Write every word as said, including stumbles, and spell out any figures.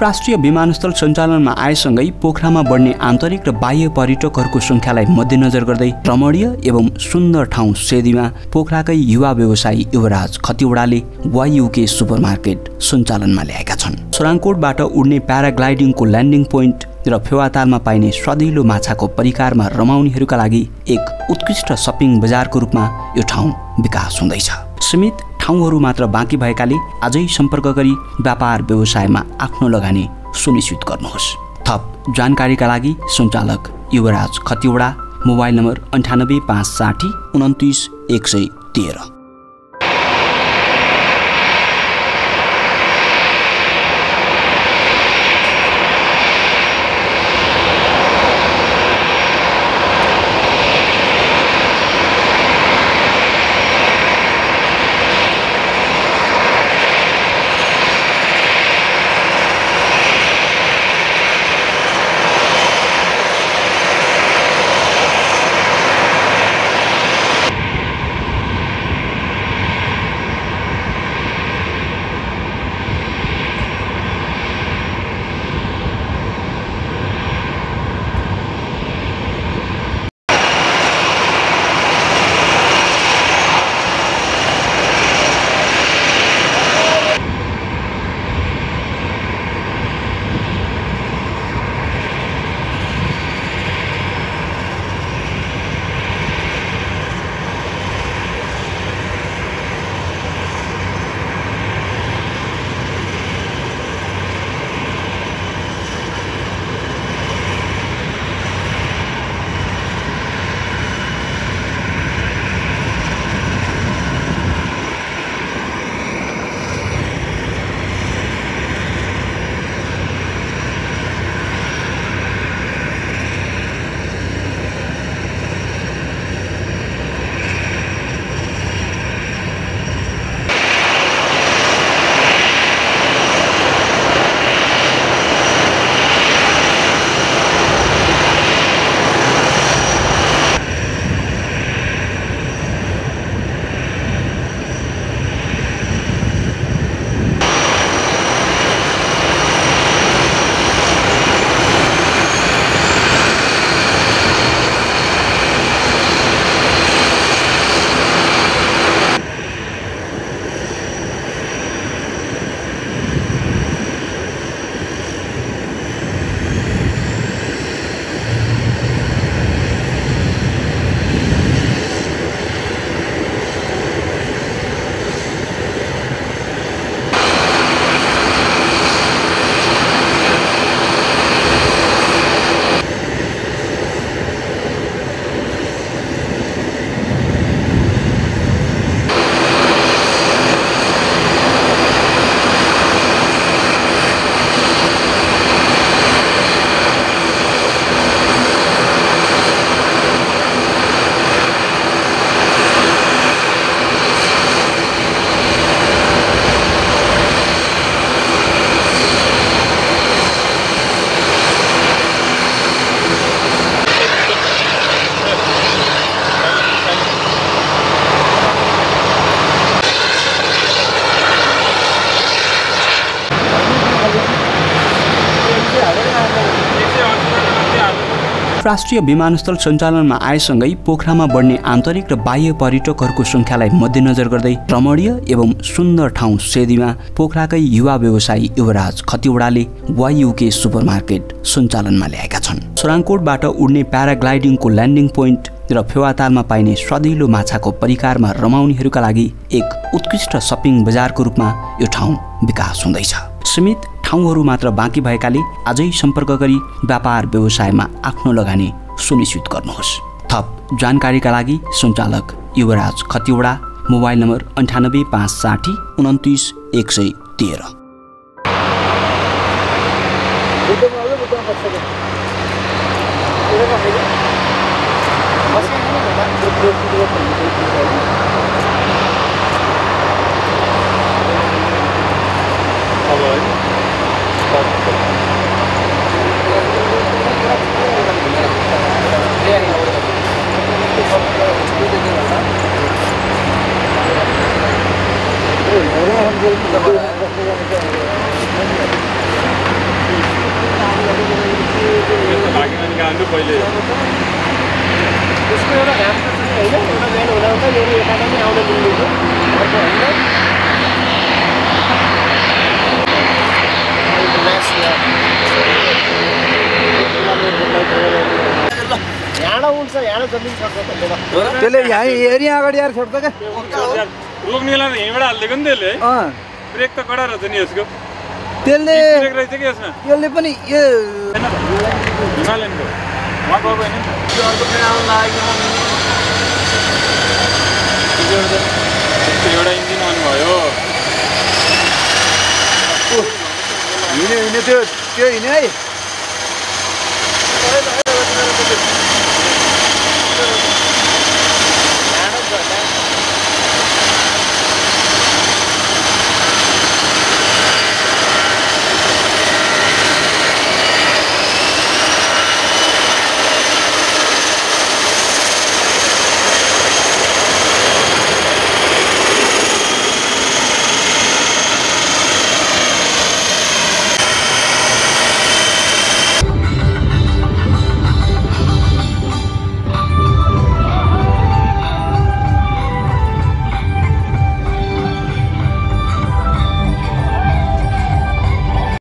राष्ट्रिय विमानस्थल सञ्चालनमा आएसँगै पोखरामा बढ्ने आन्तरिक र बाह्य पर्यटकहरूको संख्यालाई मध्यनजर गर्दै रमणीय एवं सुन्दर ठाउँ सेदीमा पोखराकै युवा व्यवसायी युवराज खतिवडाले वाइयुके सुपरमार्केट सञ्चालनमा ल्याएका छन्। सोराङकोटबाट उड्ने प्याराग्लाइडिङको ल्यान्डिङ पोइन्ट र फेवातालमा पाइने स्वादिलो माछाको परिकारमा रमाउनेहरूका लागि एक उत्कृष्ट सपिङ बजारको रूपमा यो ठाउँ विकास हुँदैछ। सीमित ठाउँहरू मात्र बाँकी भएकाले आजै सम्पर्क गरी व्यापार व्यवसायमा आफ्नो लगानी सुनिश्चित गर्नुहोस्। थप जानकारीका लागि सञ्चालक युवराज खतिवडा, मोबाइल नम्बर अन्ठानब्बे पाँच साठी उन्तिस एक सय तेह्र। राष्ट्रिय विमानस्थल सञ्चालनमा आएसँगै पोखरामा बढ्ने आन्तरिक र बाह्य पर्यटकहरूको संख्यालाई मध्यनजर गर्दै रमणीय एवं सुन्दर ठाउँ सेदीमा पोखराकै युवा व्यवसायी युवराज खतिवडाले वाइयुके सुपरमार्केट सञ्चालनमा ल्याएका छन्। सोराङकोटबाट उड्ने प्याराग्लाइडिङको ल्यान्डिङ पोइन्ट र फेवातालमा पाइने स्वादिलो माछाको परिकारमा रमाउनेहरूका लागि एक उत्कृष्ट सपिङ बजारको रूपमा यो ठाउँ विकास हुँदैछ। सीमित ठाउँहरू मात्र बाँकी भएकाले आजै सम्पर्क गरी व्यापार व्यवसायमा आफ्नो लगानी सुनिश्चित गर्नुहोस्। थप जानकारीका लागि सञ्चालक युवराज खतिवडा, मोबाइल नम्बर अन्ठानब्बे पाँच साठी उन्तिस एक सय तेह्र। पहिले त्यसको एउटा घाम त छैन होइन एउटा बिहान हुँदा हुँदा यो यताबाट पनि आउन मिल्दैन अर्को होइन यहाँ उल्छ यहाँ जमिन सक्छ त्यसले यहाँ हेरी अगाडि आएर छोड्छ क्या रोक्नेलाई त यहीँबाट हालिदिएको नि त्यसले ब्रेक त कडा रहेछ नि यसको त्यसले ब्रेक रहेछ कि यसमा यसले पनि यो हिमालयनको उहाँ गएको होइन अर्को ट्रेन आउनु लाग्यो एउटा इन्जिन अन भयो हिँड्यो हिँड्यो त्यो त्यो हिँड्यो है